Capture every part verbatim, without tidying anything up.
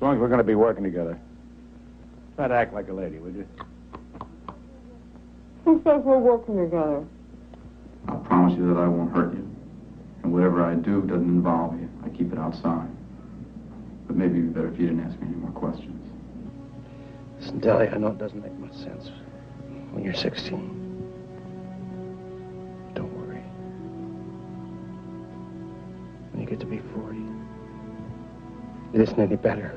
long as we're going to be working together. Try to act like a lady, will you? Who says we're working together? I promise you that I won't hurt you. And whatever I do doesn't involve you. I keep it outside. But maybe it'd be better if you didn't ask me any more questions. Listen, Deli, I know it doesn't make much sense when you're sixteen. Don't worry. When you get to be forty, it isn't any better.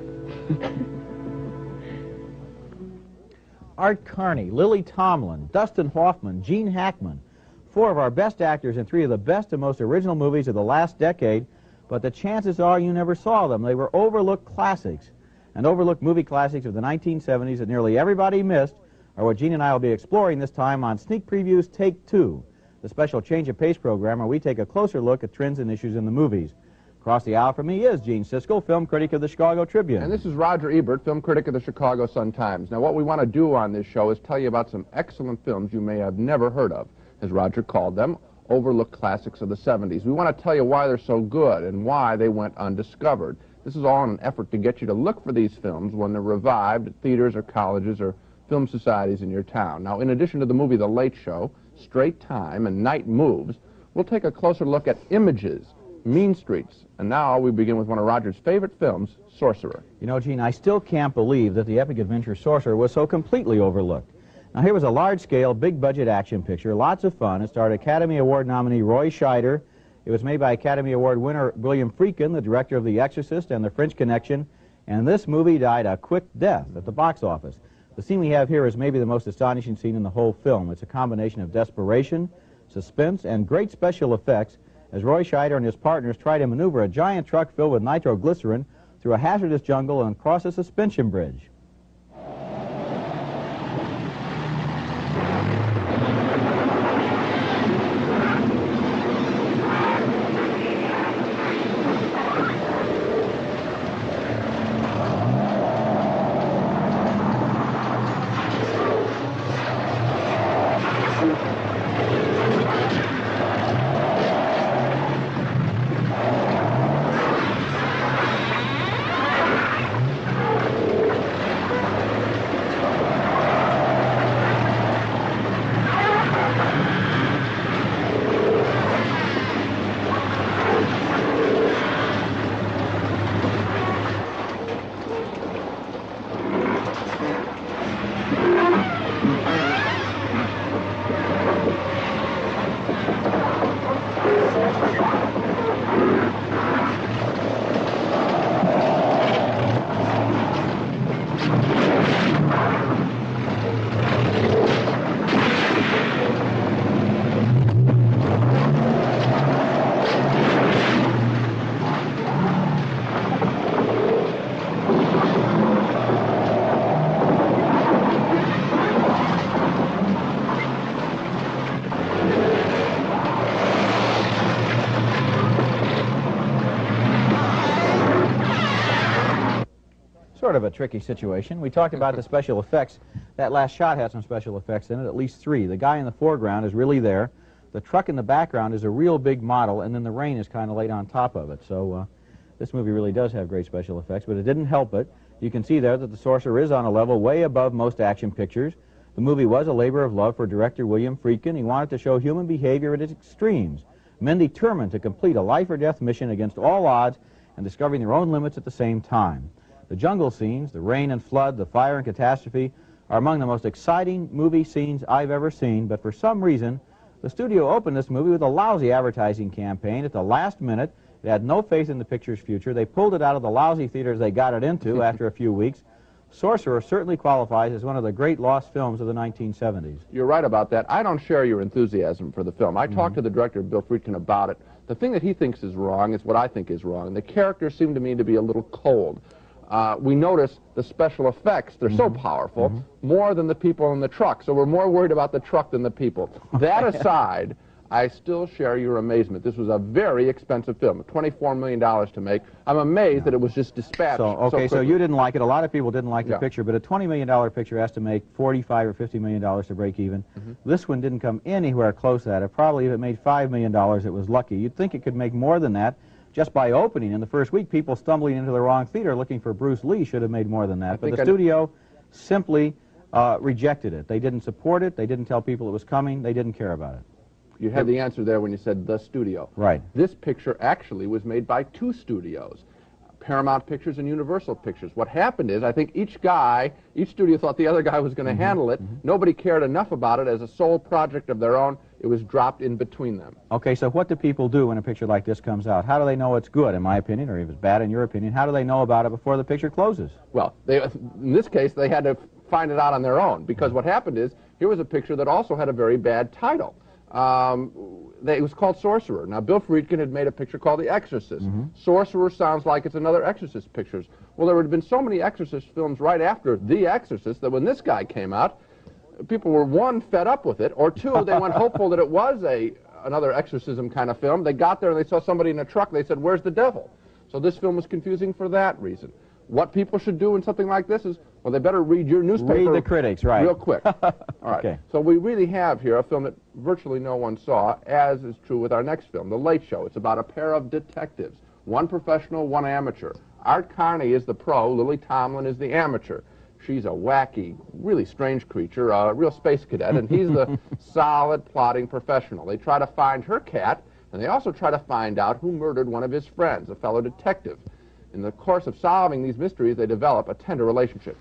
Art Carney, Lily Tomlin, Dustin Hoffman, Gene Hackman, four of our best actors in three of the best and most original movies of the last decade, but the chances are you never saw them. They were overlooked classics. And overlooked movie classics of the nineteen seventies that nearly everybody missed are what Gene and I will be exploring this time on Sneak Previews Take Two, the special Change of Pace program where we take a closer look at trends and issues in the movies. Across the aisle from me is Gene Siskel, film critic of the Chicago Tribune. And this is Roger Ebert, film critic of the Chicago Sun-Times. Now, what we want to do on this show is tell you about some excellent films you may have never heard of, as Roger called them, overlooked classics of the seventies. We want to tell you why they're so good and why they went undiscovered. This is all in an effort to get you to look for these films when they're revived at theaters or colleges or film societies in your town. Now, in addition to the movie The Late Show, Straight Time, and Night Moves, we'll take a closer look at Images, Mean Streets, and now we begin with one of Roger's favorite films, Sorcerer. You know, Gene, I still can't believe that the epic adventure Sorcerer was so completely overlooked. Now, here was a large-scale, big-budget action picture, lots of fun. It starred Academy Award nominee Roy Scheider. It was made by Academy Award winner William Friedkin, the director of The Exorcist and The French Connection, and this movie died a quick death at the box office. The scene we have here is maybe the most astonishing scene in the whole film. It's a combination of desperation, suspense, and great special effects as Roy Scheider and his partners try to maneuver a giant truck filled with nitroglycerin through a hazardous jungle and across a suspension bridge. Sort of a tricky situation. We talked about the special effects. That last shot had some special effects in it, at least three. The guy in the foreground is really there. The truck in the background is a real big model, and then the rain is kind of laid on top of it. So uh, this movie really does have great special effects, but it didn't help it. You can see there that The Sorcerer is on a level way above most action pictures. The movie was a labor of love for director William Friedkin. He wanted to show human behavior at its extremes, men determined to complete a life-or-death mission against all odds and discovering their own limits at the same time. The jungle scenes, the rain and flood, the fire and catastrophe are among the most exciting movie scenes I've ever seen, but for some reason, the studio opened this movie with a lousy advertising campaign at the last minute. It had no faith in the picture's future. They pulled it out of the lousy theaters they got it into after a few weeks. Sorcerer certainly qualifies as one of the great lost films of the nineteen seventies. You're right about that. I don't share your enthusiasm for the film. I mm-hmm. talked to the director, Bill Friedkin, about it. The thing that he thinks is wrong is what I think is wrong. The characters seem to me to be a little cold. Uh, we notice the special effects, they're mm-hmm. so powerful, mm-hmm. more than the people in the truck. So we're more worried about the truck than the people. That aside, I still share your amazement. This was a very expensive film, twenty-four million dollars to make. I'm amazed yeah. that it was just dispatched. So, okay, so, so you didn't like it. A lot of people didn't like the yeah. picture, but a twenty million dollar picture has to make forty-five or fifty million dollars to break even. Mm-hmm. This one didn't come anywhere close to that. It probably, if it made five million dollars, it was lucky. You'd think it could make more than that, just by opening in the first week, people stumbling into the wrong theater looking for Bruce Lee should have made more than that. I But the think studio simply uh, rejected it. They didn't support it. They didn't tell people it was coming. They didn't care about it. You had the answer there when you said the studio. Right. This picture actually was made by two studios, Paramount Pictures and Universal Pictures. What happened is, I think each guy, each studio thought the other guy was going to Mm-hmm. handle it. Mm-hmm. Nobody cared enough about it as a sole project of their own. It was dropped in between them. Okay, so what do people do when a picture like this comes out? How do they know it's good, in my opinion, or if it's bad, in your opinion? How do they know about it before the picture closes? Well, they, in this case, they had to find it out on their own, because what happened is, here was a picture that also had a very bad title. Um, they, it was called Sorcerer. Now, Bill Friedkin had made a picture called The Exorcist. Mm-hmm. Sorcerer sounds like it's another Exorcist pictures. Well, there had been so many Exorcist films right after The Exorcist that when this guy came out, people were, one, fed up with it, or two, they went hopeful that it was a another exorcism kind of film. They got there and they saw somebody in a truck. They said, "Where's the devil?" So this film was confusing for that reason. What people should do in something like this is, well, they better read your newspaper. Read the critics, right. Real quick. All right. Okay. So we really have here a film that virtually no one saw, as is true with our next film, The Late Show. It's about a pair of detectives, one professional, one amateur. Art Carney is the pro, Lily Tomlin is the amateur. She's a wacky, really strange creature, a real space cadet, and he's the solid, plodding professional. They try to find her cat, and they also try to find out who murdered one of his friends, a fellow detective. In the course of solving these mysteries, they develop a tender relationship.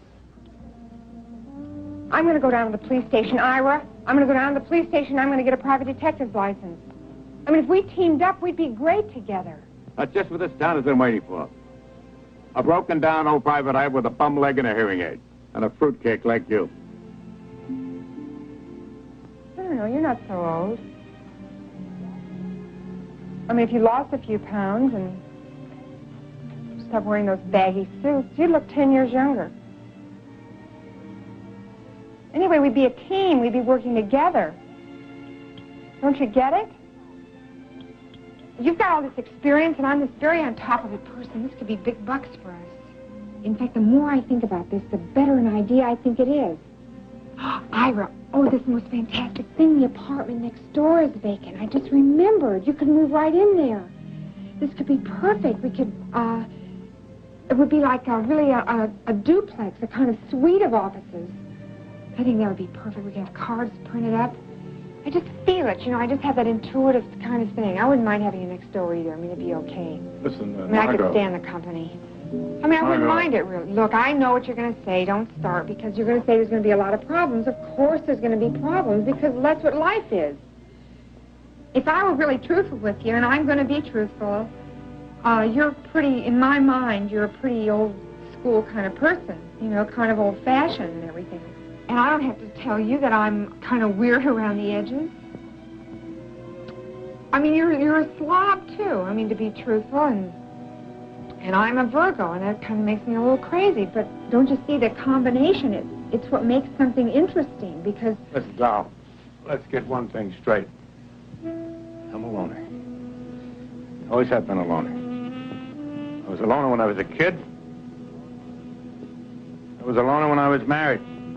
I'm going to go down to the police station, Ira. I'm going to go down to the police station. I'm going to get a private detective's license. I mean, if we teamed up, we'd be great together. That's just what this town has been waiting for. A broken down old private eye with a bum leg and a hearing aid. And a fruitcake like you. I don't know, you're not so old. I mean, if you lost a few pounds and stopped wearing those baggy suits, you'd look ten years younger. Anyway, we'd be a team. We'd be working together. Don't you get it? You've got all this experience, and I'm this very on top of it person. This could be big bucks for us. In fact, the more I think about this, the better an idea I think it is. Ira, oh, this most fantastic thing. The apartment next door is vacant. I just remembered. You could move right in there. This could be perfect. We could, uh, it would be like a, really a, a, a duplex, a kind of suite of offices. I think that would be perfect. We could have cards printed up. I just feel it, you know, I just have that intuitive kind of thing. I wouldn't mind having you next door either. I mean, it'd be okay. Listen, uh, I mean, I could Margot. stand the company. I mean, I wouldn't Margot. mind it, really. Look, I know what you're going to say. Don't start, because you're going to say there's going to be a lot of problems. Of course there's going to be problems, because that's what life is. If I were really truthful with you, and I'm going to be truthful, uh, you're pretty, in my mind, you're a pretty old-school kind of person. You know, kind of old-fashioned and everything. And I don't have to tell you that I'm kind of weird around the edges. I mean, you're you're a slob, too. I mean, to be truthful, and and I'm a Virgo, and that kind of makes me a little crazy. But don't you see the combination? It, it's what makes something interesting, because... Listen, Doll, let's get one thing straight. I'm a loner. Always have been a loner. I was a loner when I was a kid. I was a loner when I was married.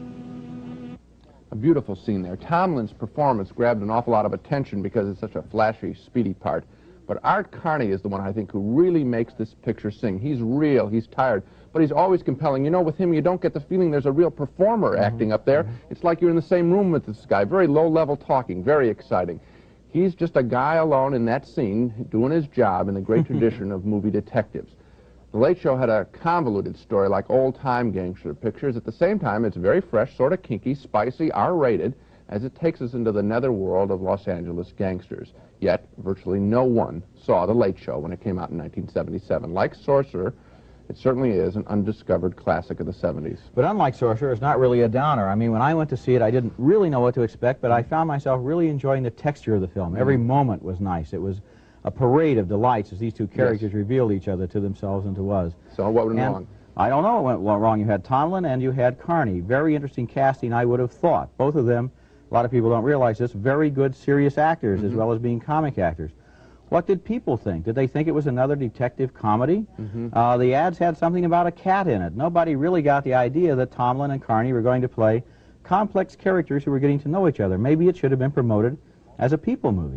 A beautiful scene there. Tomlin's performance grabbed an awful lot of attention because it's such a flashy, speedy part. But Art Carney is the one, I think, who really makes this picture sing. He's real, he's tired, but he's always compelling. You know, with him, you don't get the feeling there's a real performer mm-hmm. acting up there. Mm-hmm. It's like you're in the same room with this guy. Very low-level talking, very exciting. He's just a guy alone in that scene, doing his job in the great tradition of movie detectives. The Late Show had a convoluted story like old-time gangster pictures. At the same time, it's very fresh, sort of kinky, spicy, R-rated, as it takes us into the netherworld of Los Angeles gangsters. Yet, virtually no one saw The Late Show when it came out in nineteen seventy-seven. Like Sorcerer, it certainly is an undiscovered classic of the seventies. But unlike Sorcerer, it's not really a downer. I mean, when I went to see it, I didn't really know what to expect, but I found myself really enjoying the texture of the film. Mm-hmm. Every moment was nice. It was a parade of delights as these two characters yes. revealed each other to themselves and to us. So what went and wrong? I don't know what went wrong. You had Tomlin and you had Carney. Very interesting casting, I would have thought. Both of them, a lot of people don't realize this, very good serious actors mm-hmm. as well as being comic actors. What did people think? Did they think it was another detective comedy? Mm-hmm. uh, the ads had something about a cat in it. Nobody really got the idea that Tomlin and Carney were going to play complex characters who were getting to know each other. Maybe it should have been promoted as a people movie.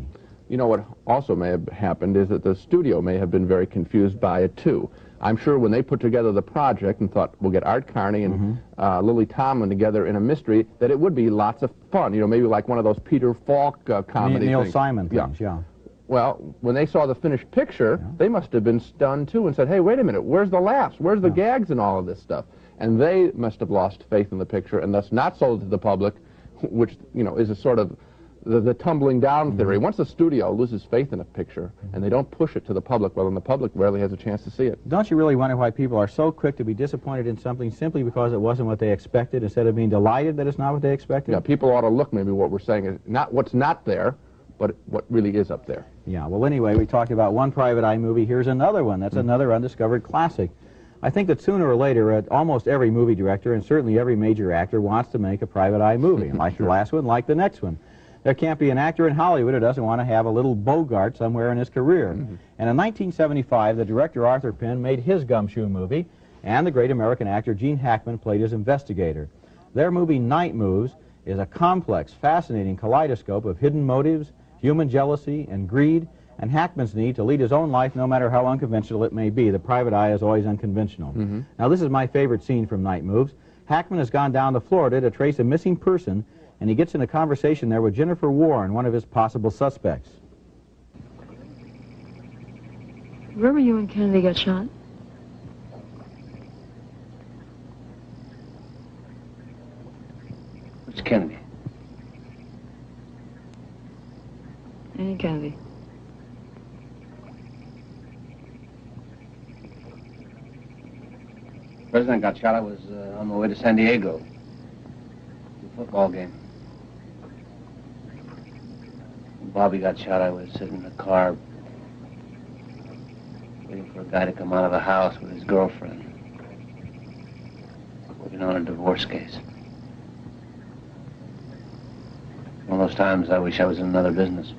You know what also may have happened is that the studio may have been very confused by it, too. I'm sure when they put together the project and thought, we'll get Art Carney and mm-hmm. uh, Lily Tomlin together in a mystery, that it would be lots of fun. You know, maybe like one of those Peter Falk uh, comedy Neil things. Simon things, yeah. yeah. Well, when they saw the finished picture, yeah. they must have been stunned, too, and said, hey, wait a minute, where's the laughs? Where's the yeah. gags and all of this stuff? And they must have lost faith in the picture and thus not sold it to the public, which, you know, is a sort of the, the tumbling down theory. Mm-hmm. Once the studio loses faith in a picture and they don't push it to the public, well, then the public rarely has a chance to see it. Don't you really wonder why people are so quick to be disappointed in something simply because it wasn't what they expected, instead of being delighted that it's not what they expected? Yeah, people ought to look, maybe what we're saying is not what's not there, but what really is up there. Yeah, well, anyway, we talked about one Private Eye movie. Here's another one. That's mm-hmm. another undiscovered classic. I think that sooner or later, uh, almost every movie director and certainly every major actor wants to make a Private Eye movie, like sure. the last one, like the next one. There can't be an actor in Hollywood who doesn't want to have a little Bogart somewhere in his career. Mm-hmm. And in nineteen seventy-five, the director Arthur Penn made his Gumshoe movie, and the great American actor Gene Hackman played his investigator. Their movie Night Moves is a complex, fascinating kaleidoscope of hidden motives, human jealousy, and greed, and Hackman's need to lead his own life no matter how unconventional it may be. The private eye is always unconventional. Mm-hmm. Now, this is my favorite scene from Night Moves. Hackman has gone down to Florida to trace a missing person, and he gets in a conversation there with Jennifer Warren, one of his possible suspects. Where were you when Kennedy got shot? What's Kennedy? Annie Kennedy. The president got shot. I was uh, on my way to San Diego. The football game. When Bobby got shot, I was sitting in the car waiting for a guy to come out of the house with his girlfriend. Working on a divorce case. One of those times I wish I was in another business.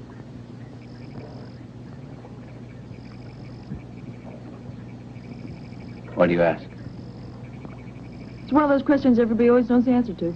Why do you ask? It's one of those questions everybody always knows the answer to.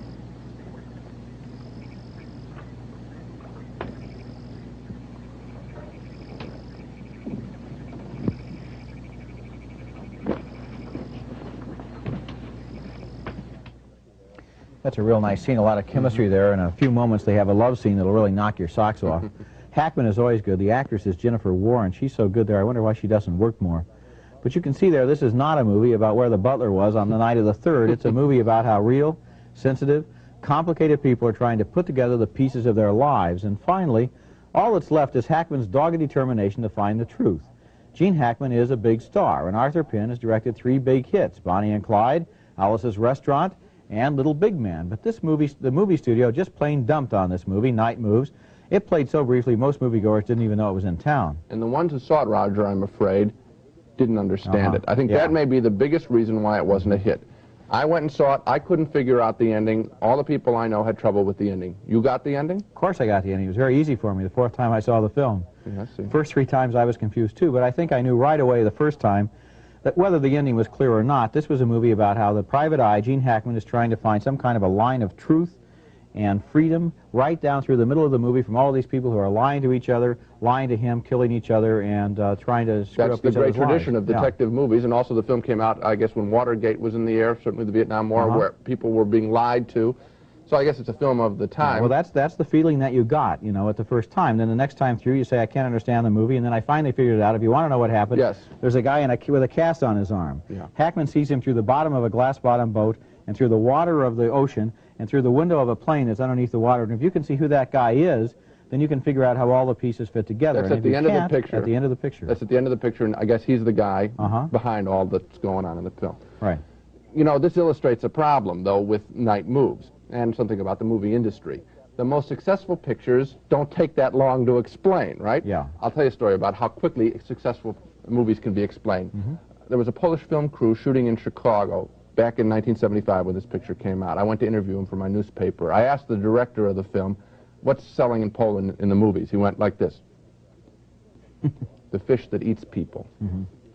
That's a real nice scene, a lot of chemistry mm-hmm. there. In a few moments they have a love scene that'll really knock your socks off. Hackman is always good. The actress is Jennifer Warren. She's so good there, I wonder why she doesn't work more. But you can see there, this is not a movie about where the butler was on the night of the third. It's a movie about how real, sensitive, complicated people are trying to put together the pieces of their lives. And finally, all that's left is Hackman's dogged determination to find the truth. Gene Hackman is a big star, and Arthur Penn has directed three big hits, Bonnie and Clyde, Alice's Restaurant, and Little Big Man. But this movie, the movie studio just plain dumped on this movie, Night Moves. It played so briefly, most moviegoers didn't even know it was in town. And the ones who saw it, Roger, I'm afraid, didn't understand uh-huh. it. I think yeah. that may be the biggest reason why it wasn't a hit. I went and saw it. I couldn't figure out the ending. All the people I know had trouble with the ending. You got the ending? Of course I got the ending. It was very easy for me the fourth time I saw the film. Yeah, I see. The first three times I was confused too, but I think I knew right away the first time that whether the ending was clear or not, this was a movie about how the private eye, Gene Hackman, is trying to find some kind of a line of truth and freedom right down through the middle of the movie from all these people who are lying to each other, lying to him, killing each other, and uh, trying to screw That's up the each great other's tradition lives. of detective yeah. movies, and also the film came out, I guess, when Watergate was in the air, certainly the Vietnam War, uh-huh. where people were being lied to. So I guess it's a film of the time. Yeah, well, that's that's the feeling that you got, you know, at the first time. Then the next time through, you say, I can't understand the movie, and then I finally figured it out. If you want to know what happened, yes. there's a guy in a, with a cast on his arm. Yeah. Hackman sees him through the bottom of a glass-bottom boat and through the water of the ocean and through the window of a plane that's underneath the water. And if you can see who that guy is, then you can figure out how all the pieces fit together. That's and at the end of the picture. At the end of the picture. That's at the end of the picture, and I guess he's the guy uh-huh. behind all that's going on in the film. Right. You know, this illustrates a problem, though, with Night Moves, and something about the movie industry. The most successful pictures don't take that long to explain, right? Yeah. I'll tell you a story about how quickly successful movies can be explained. Mm-hmm. There was a Polish film crew shooting in Chicago back in nineteen seventy-five when this picture came out. I went to interview him for my newspaper. I asked the director of the film, what's selling in Poland in the movies? He went like this. The fish that eats people. Mm-hmm.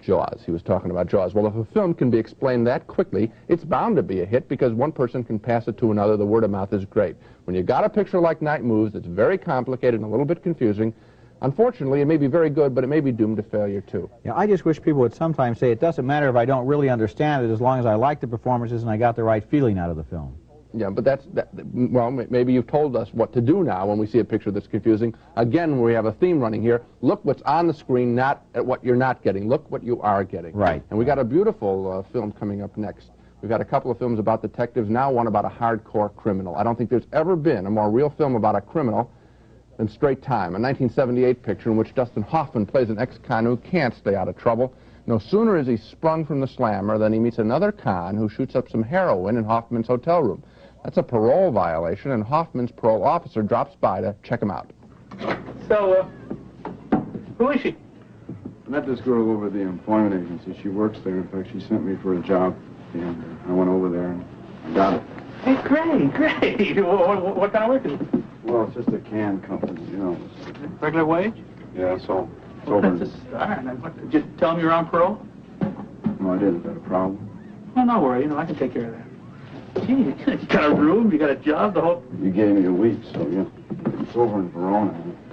Jaws. He was talking about Jaws. Well, if a film can be explained that quickly, it's bound to be a hit because one person can pass it to another. The word of mouth is great. When you got a picture like Night Moves, it's very complicated and a little bit confusing. Unfortunately, it may be very good, but it may be doomed to failure, too. Yeah, I just wish people would sometimes say it doesn't matter if I don't really understand it as long as I like the performances and I got the right feeling out of the film. Yeah, but that's, that, well, maybe you've told us what to do now when we see a picture that's confusing. Again, we have a theme running here. Look what's on the screen, not at what you're not getting. Look what you are getting. Right. And we got a beautiful uh, film coming up next. We've got a couple of films about detectives, now one about a hardcore criminal. I don't think there's ever been a more real film about a criminal than Straight Time, a nineteen seventy-eight picture in which Dustin Hoffman plays an ex-con who can't stay out of trouble. No sooner is he sprung from the slammer than he meets another con who shoots up some heroin in Hoffman's hotel room. That's a parole violation, and Hoffman's parole officer drops by to check him out. So, uh, who is she? I met this girl over at the employment agency. She works there. In fact, she sent me for a job, and uh, I went over there and I got it. Hey, great, great. what, what, what kind of work is it? Well, it's just a can company, you know. Regular wage? Yeah, so it's Well, over. that's a start. And what, just tell them you're on parole? No, I didn't. Is that a problem? Well, no worry. You know, I can take care of that. Gee, you got a room, you got a job, the whole... You gave me a week, so yeah. It's over in Verona.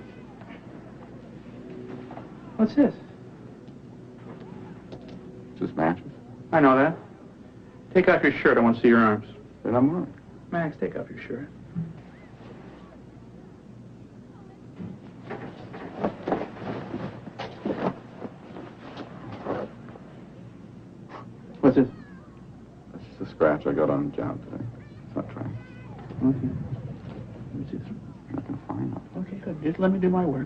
What's this? Just matches. I know that. Take off your shirt. I want to see your arms. Then I'm wearing. Max, take off your shirt. What's this? That's just a scratch I got on the job today. It's not trying. Okay. Let me see this. I can find it. Okay, good. Just let me do my work.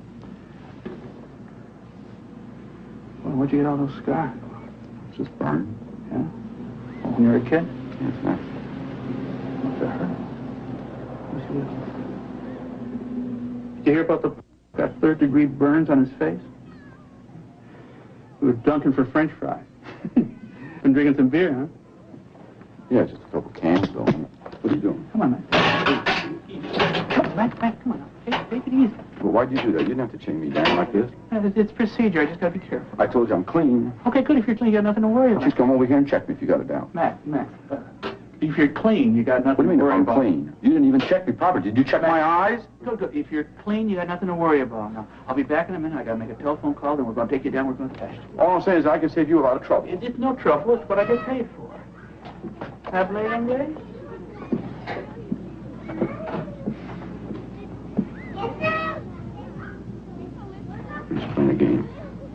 Well, where'd you get all those scars? It's just burned. Yeah? When you were a kid? Yeah, it's nice. Must have hurt. Let me see what... Did you hear about the... got third-degree burns on his face? He was dunking for French fries. Been drinking some beer, huh? Yeah, just a couple cans, though. What are you doing? Come on, man. Come on, Max, Max, come on. Take, take it easy. Well, why'd you do that? You didn't have to chain me down like this. Uh, It's, it's procedure. I just gotta be careful. I told you I'm clean. Okay, good. If you're clean, you got nothing to worry about. Just come over here and check me if you got it down. Max, Max, uh, if you're clean, you got What do nothing you mean to if worry I'm about. clean? You didn't even check me properly. Did you check my eyes? Good, good. If you're clean, you got nothing to worry about. Now, I'll be back in a minute. I gotta make a telephone call, then we're gonna take you down. We're gonna test you. All I'm saying is I can save you a lot of trouble. It, it's no trouble. It's what I get paid for. Have late on day? We're just playing a game.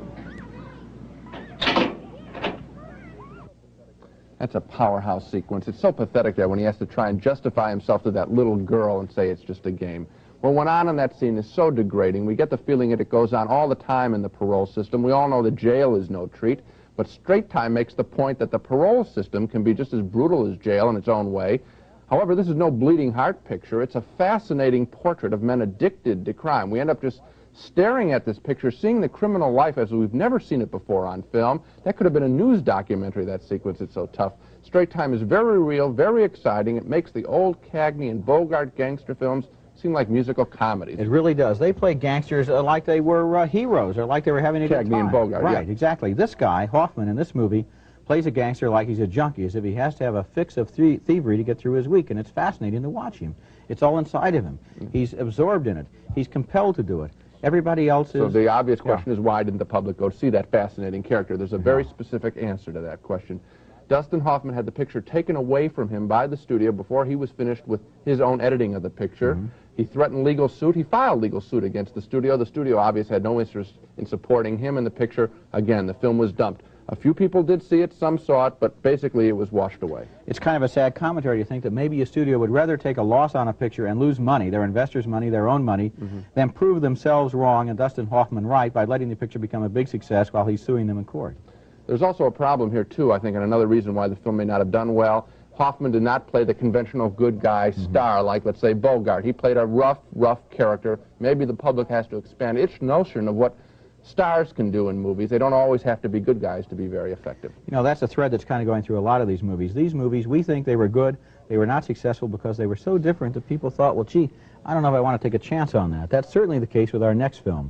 That's a powerhouse sequence. It's so pathetic there when he has to try and justify himself to that little girl and say it's just a game. What went on in that scene is so degrading. We get the feeling that it goes on all the time in the parole system. We all know that jail is no treat, but Straight Time makes the point that the parole system can be just as brutal as jail in its own way. However, this is no bleeding heart picture. It's a fascinating portrait of men addicted to crime. We end up just staring at this picture, seeing the criminal life as we've never seen it before on film. That could have been a news documentary, that sequence. It's so tough. Straight Time is very real, very exciting. It makes the old Cagney and Bogart gangster films seem like musical comedies. It really does. They play gangsters uh, like they were uh, heroes, or like they were having a good Cagney time. and Bogart, right, yeah. exactly. This guy, Hoffman, in this movie, plays a gangster like he's a junkie, as if he has to have a fix of thie thievery to get through his week, and it's fascinating to watch him. It's all inside of him. Mm-hmm. He's absorbed in it. He's compelled to do it. Everybody else is... So the obvious question yeah. is, why didn't the public go see that fascinating character? There's a very specific answer to that question. Dustin Hoffman had the picture taken away from him by the studio before he was finished with his own editing of the picture. Mm-hmm. He threatened legal suit. He filed legal suit against the studio. The studio obviously had no interest in supporting him in the picture. Again, the film was dumped. A few people did see it, some saw it, but basically it was washed away. It's kind of a sad commentary to think that maybe a studio would rather take a loss on a picture and lose money, their investors' money, their own money, mm-hmm. than prove themselves wrong and Dustin Hoffman right by letting the picture become a big success while he's suing them in court. There's also a problem here, too, I think, and another reason why the film may not have done well. Hoffman did not play the conventional good guy mm-hmm. star like, let's say, Bogart. He played a rough, rough character. Maybe the public has to expand its notion of what stars can do in movies. They don't always have to be good guys to be very effective. You know, that's a thread that's kind of going through a lot of these movies. These movies, we think they were good. They were not successful because they were so different that people thought, well, gee, I don't know if I want to take a chance on that. That's certainly the case with our next film.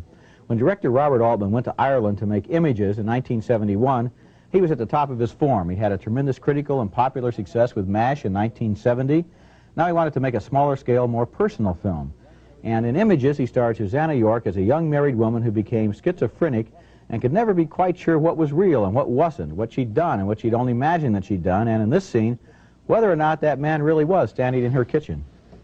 When director Robert Altman went to Ireland to make Images in nineteen seventy-one, he was at the top of his form. He had a tremendous critical and popular success with MASH in nineteen seventy. Now he wanted to make a smaller scale, more personal film. And in Images, he starred Susanna York as a young married woman who became schizophrenic and could never be quite sure what was real and what wasn't, what she'd done and what she'd only imagined that she'd done, and in this scene, whether or not that man really was standing in her kitchen.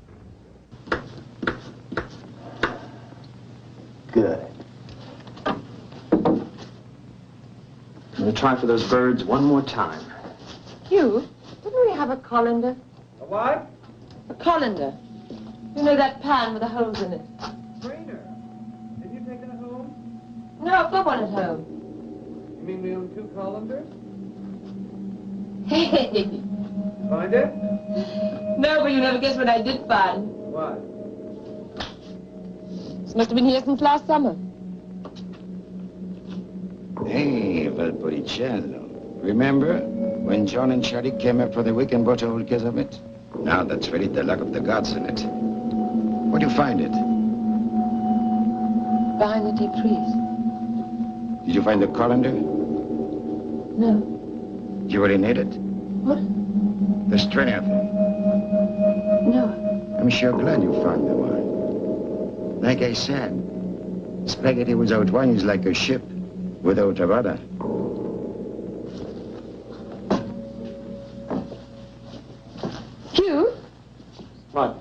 Good. I'm going to try for those birds one more time. Hugh, didn't we have a colander? A what? A colander. You know, that pan with the holes in it. Trainer. Did you take it home? No, I've got one at home. You mean we own two colanders? Hey. Find it? No, but you never guess what I did find. What? This must have been here since last summer. Hey, Valpolicella. Remember when John and Charlie came up for the week and brought a whole case of it? Now that's really the luck of the gods in it. Where'd you find it? Behind the deep trees. Did you find the colander? No. Do you really need it? What? The strength. No. I'm sure glad you found the one. Like I said, spaghetti without wine is like a ship without a rudder. Hugh? What?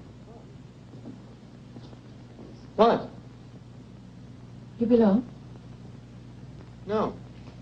What? You belong? No.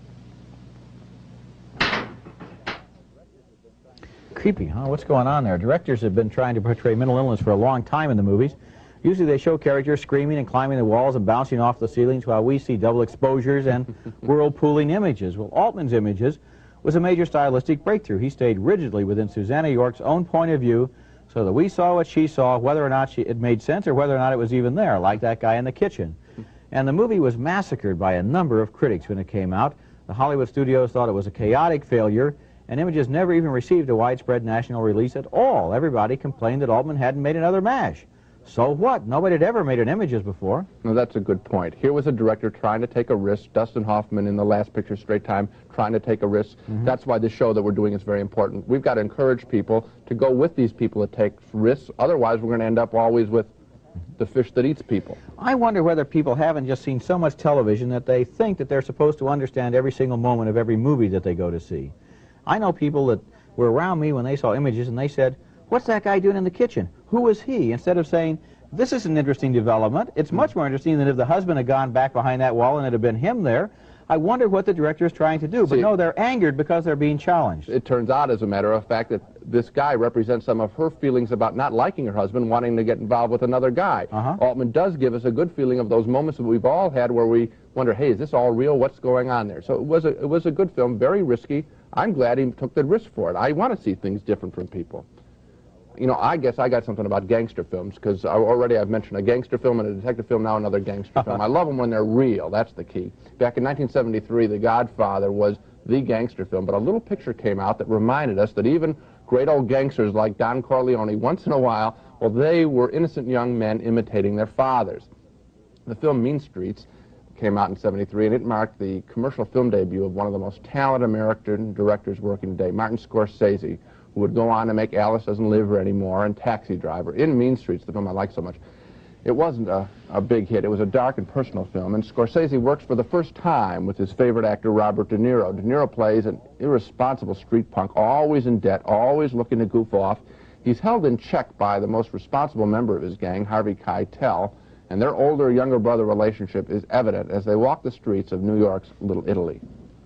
Creepy, huh? What's going on there? Directors have been trying to portray mental illness for a long time in the movies. Usually they show characters screaming and climbing the walls and bouncing off the ceilings while we see double exposures and whirlpooling images. Well, Altman's Images was a major stylistic breakthrough. He stayed rigidly within Susanna York's own point of view so that we saw what she saw, whether or not she, it made sense or whether or not it was even there, like that guy in the kitchen. And the movie was massacred by a number of critics when it came out. The Hollywood studios thought it was a chaotic failure, and Images never even received a widespread national release at all. Everybody complained that Altman hadn't made another MASH. So what? Nobody had ever made an Images before. No, that's a good point. Here was a director trying to take a risk. Dustin Hoffman in The Last Picture, Straight Time, trying to take a risk. Mm-hmm. That's why this show that we're doing is very important. We've got to encourage people to go with these people that take risks. Otherwise, we're going to end up always with the fish that eats people. I wonder whether people haven't just seen so much television that they think that they're supposed to understand every single moment of every movie that they go to see. I know people that were around me when they saw Images and they said, "What's that guy doing in the kitchen? Who is he?" Instead of saying, "This is an interesting development. It's much more interesting than if the husband had gone back behind that wall and it had been him there." I wonder what the director is trying to do. But See, no, they're angered because they're being challenged. It turns out, as a matter of fact, that this guy represents some of her feelings about not liking her husband, wanting to get involved with another guy. Uh-huh. Altman does give us a good feeling of those moments that we've all had where we wonder, hey, is this all real? What's going on there? So it was a, it was a good film, very risky. I'm glad he took the risk for it. I want to see things different from people. You know, I guess I got something about gangster films, because already I've mentioned a gangster film and a detective film, now another gangster film. I love them when they're real. That's the key. Back in nineteen seventy-three, The Godfather was the gangster film, but a little picture came out that reminded us that even great old gangsters like Don Corleone, once in a while, well, they were innocent young men imitating their fathers. The film Mean Streets came out in seventy-three, and it marked the commercial film debut of one of the most talented American directors working today, Martin Scorsese, who would go on to make Alice Doesn't Live Here Anymore and Taxi Driver. In Mean Streets, the film I like so much, it wasn't a, a big hit. It was a dark and personal film, and Scorsese works for the first time with his favorite actor, Robert De Niro. De Niro plays an irresponsible street punk, always in debt, always looking to goof off. He's held in check by the most responsible member of his gang, Harvey Keitel, and their older-younger brother relationship is evident as they walk the streets of New York's Little Italy.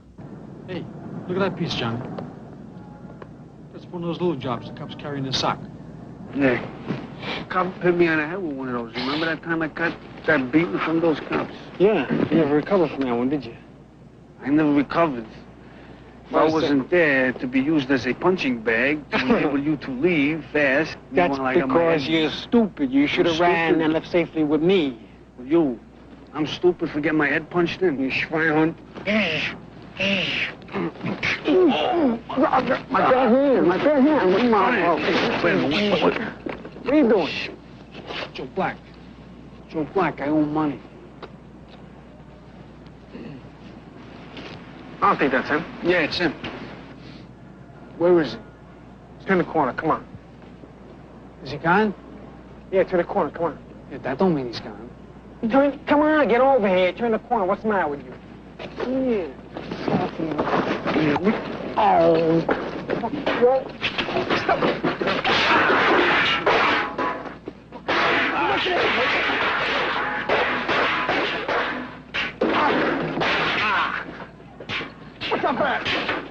Hey, look at that piece, Johnny. That's one of those little jobs the cops carry in their sock. Yeah. Cop hit me on the head with one of those. Remember that time I got that beating from those cops? Yeah, you never recovered from that one, did you? I never recovered. If I wasn't there to be used as a punching bag to enable you to leave fast. That's like because you're stupid. You should have ran and left safely with me. With you? I'm stupid for getting my head punched in. You schweinhund. My bad hand, my bad hand. Wait a minute. What are you doing? Joe Black. Joe Black, I owe money. I don't think that's him. Yeah, it's him. Where is he? Turn the corner, come on. Is he gone? Yeah, turn the corner, come on. Yeah, that don't mean he's gone. Turn, come on, get over here. Turn the corner. What's the matter with you? Yeah. Oh. What? Stop. What's up, man?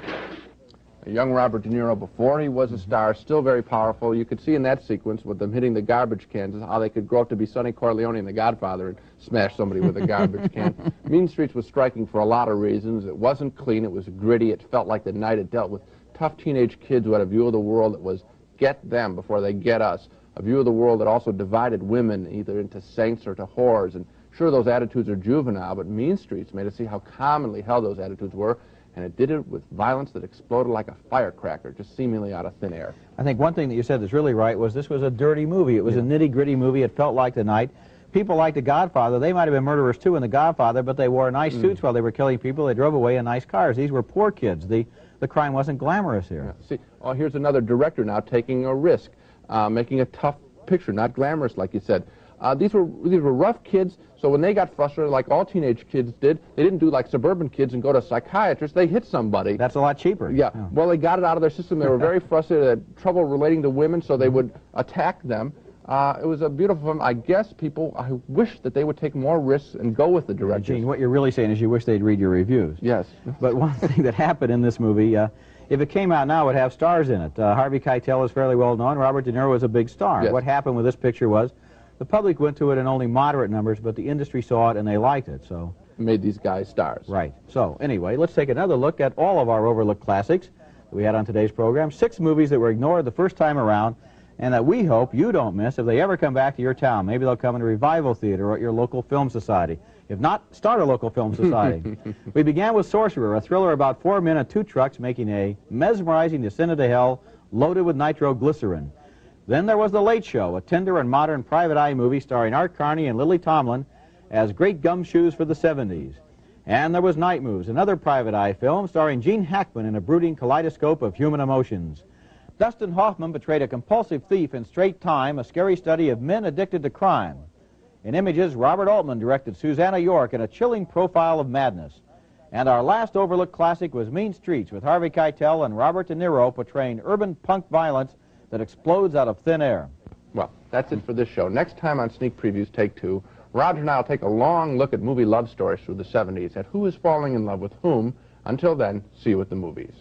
A young Robert De Niro, before he was a star, still very powerful. You could see in that sequence with them hitting the garbage cans how they could grow up to be Sonny Corleone and the Godfather and smash somebody with a garbage can. Mean Streets was striking for a lot of reasons. It wasn't clean, it was gritty, it felt like the night it dealt with tough teenage kids who had a view of the world that was get them before they get us, a view of the world that also divided women either into saints or to whores. And sure, those attitudes are juvenile, but Mean Streets made us see how commonly held those attitudes were, and it did it with violence that exploded like a firecracker, just seemingly out of thin air. I think one thing that you said that's really right was this was a dirty movie. It was yeah. a nitty-gritty movie. It felt like the night. People like The Godfather. They might have been murderers, too, in The Godfather, but they wore nice mm. suits while they were killing people. They drove away in nice cars. These were poor kids. The, the crime wasn't glamorous here. Yeah. See, oh, here's another director now taking a risk, uh, making a tough picture, not glamorous, like you said. Uh, these were these were rough kids, so when they got frustrated, like all teenage kids did, they didn't do like suburban kids and go to a psychiatrist. They hit somebody. That's a lot cheaper. Yeah. yeah. Well, they got it out of their system. They were very frustrated, had trouble relating to women, so they would attack them. Uh, it was a beautiful film. I guess people, I wish that they would take more risks and go with the directors. Gene, what you're really saying is you wish they'd read your reviews. Yes. But one thing that happened in this movie, uh, if it came out now, it would have stars in it. Uh, Harvey Keitel is fairly well known. Robert De Niro was a big star. Yes. What happened with this picture was the public went to it in only moderate numbers, but the industry saw it and they liked it. So made these guys stars. Right. So anyway, let's take another look at all of our overlooked classics that we had on today's program. Six movies that were ignored the first time around and that we hope you don't miss if they ever come back to your town. Maybe they'll come in a revival theater or at your local film society. If not, start a local film society. We began with Sorcerer, a thriller about four men and two trucks making a mesmerizing descent into hell loaded with nitroglycerin. Then there was The Late Show, a tender and modern private eye movie starring Art Carney and Lily Tomlin as great gumshoes for the seventies. And there was Night Moves, another private eye film starring Gene Hackman in a brooding kaleidoscope of human emotions. Dustin Hoffman portrayed a compulsive thief in Straight Time, a scary study of men addicted to crime. In Images, Robert Altman directed Susanna York in a chilling profile of madness. And our last overlooked classic was Mean Streets with Harvey Keitel and Robert De Niro portraying urban punk violence that explodes out of thin air. Well, that's it for this show. Next time on Sneak Previews Take Two, Roger and I will take a long look at movie love stories through the seventies, at who is falling in love with whom. Until then, see you at the movies.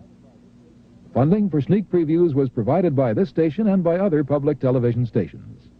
Funding for Sneak Previews was provided by this station and by other public television stations.